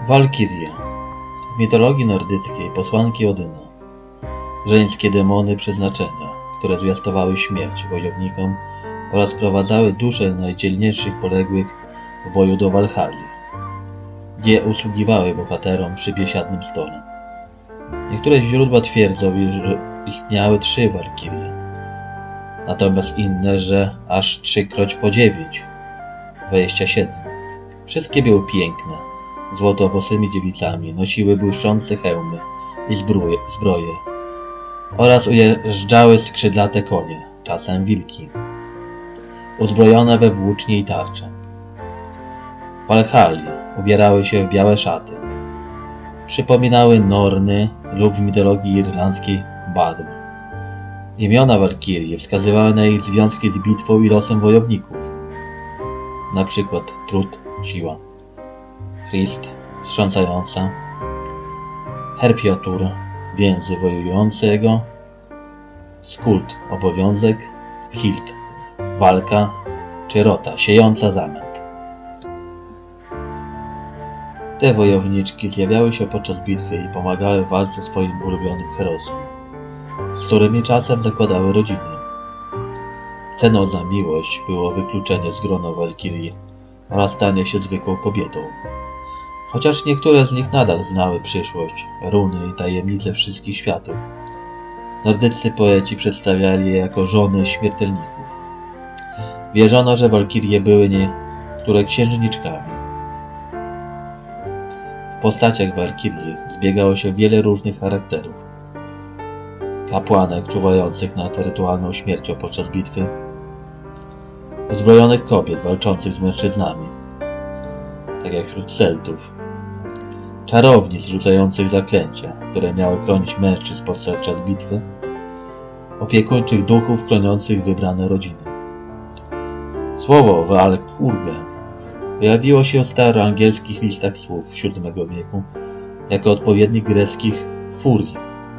Walkirie. W mitologii nordyckiej posłanki Odyna. Żeńskie demony przeznaczenia, które zwiastowały śmierć wojownikom oraz sprowadzały dusze najdzielniejszych poległych w boju do Walhalli, gdzie usługiwały bohaterom przy biesiadnym stole. Niektóre źródła twierdzą, że istniały 3 walkirie, natomiast inne, że aż 3x po 9, 27. Wszystkie były piękne, złotowłosymi dziewicami, nosiły błyszczące hełmy i zbroje oraz ujeżdżały skrzydlate konie, czasem wilki, uzbrojone we włócznie i tarcze. W Walhalli ubierały się w białe szaty. Przypominały Norny lub w mitologii irlandzkiej Badm. Imiona walkirii wskazywały na ich związki z bitwą i losem wojowników. Na przykład trud, siła, Christ, wstrząsająca, Herfiotur, więzy wojującego, Skuld, obowiązek, Hild, walka, czy Rota, siejąca zamęt. Te wojowniczki zjawiały się podczas bitwy i pomagały w walce swoim ulubionym herosom, z którymi czasem zakładały rodziny. Ceną za miłość było wykluczenie z grona walkirii oraz stanie się zwykłą kobietą. Chociaż niektóre z nich nadal znały przyszłość, runy i tajemnice wszystkich światów, nordyccy poeci przedstawiali je jako żony śmiertelników. Wierzono, że walkirie były niektóre księżniczkami. W postaciach walkirii zbiegało się wiele różnych charakterów. Kapłanek czuwających nad rytualną śmiercią podczas bitwy, uzbrojonych kobiet walczących z mężczyznami, tak jak wśród Celtów, czarownic rzucających zaklęcia, które miały chronić mężczyzn podczas bitwy, opiekuńczych duchów chroniących wybrane rodziny. Słowo Walkurge pojawiło się w staroangielskich listach słów VII wieku jako odpowiednik greckich furii.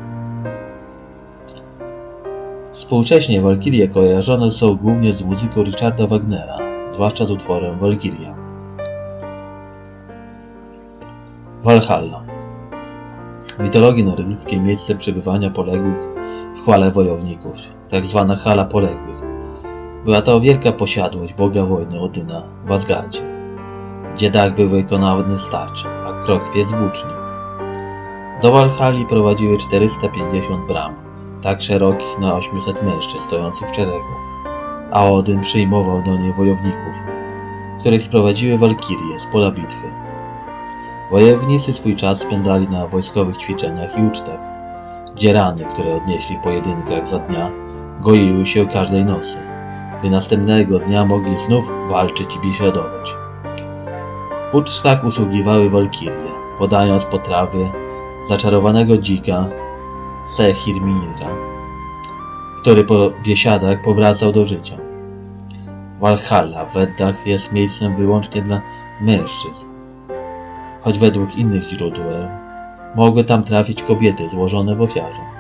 Współcześnie walkirie kojarzone są głównie z muzyką Richarda Wagnera, zwłaszcza z utworem Walkiria. Walhalla. W mitologii nordyckiej miejsce przebywania poległych w chwale wojowników, tak zwana hala poległych. Była to wielka posiadłość boga wojny Odyna w Asgardzie, gdzie dach był wykonany z tarczy, a krokwie z włóczni. Do Walhalli prowadziły 450 bram, tak szerokich na 800 mężczyzn stojących w szeregu, a Odyn przyjmował do niej wojowników, których sprowadziły walkirie z pola bitwy. Wojownicy swój czas spędzali na wojskowych ćwiczeniach i ucztach, gdzie rany, które odnieśli w pojedynkach za dnia, goiły się każdej nocy, by następnego dnia mogli znów walczyć i biesiadować. W ucztach usługiwały walkirie, podając potrawy zaczarowanego dzika Sehirminira, który po biesiadach powracał do życia. Walhalla w Weddach jest miejscem wyłącznie dla mężczyzn, choć według innych źródeł mogły tam trafić kobiety złożone w ofiarze.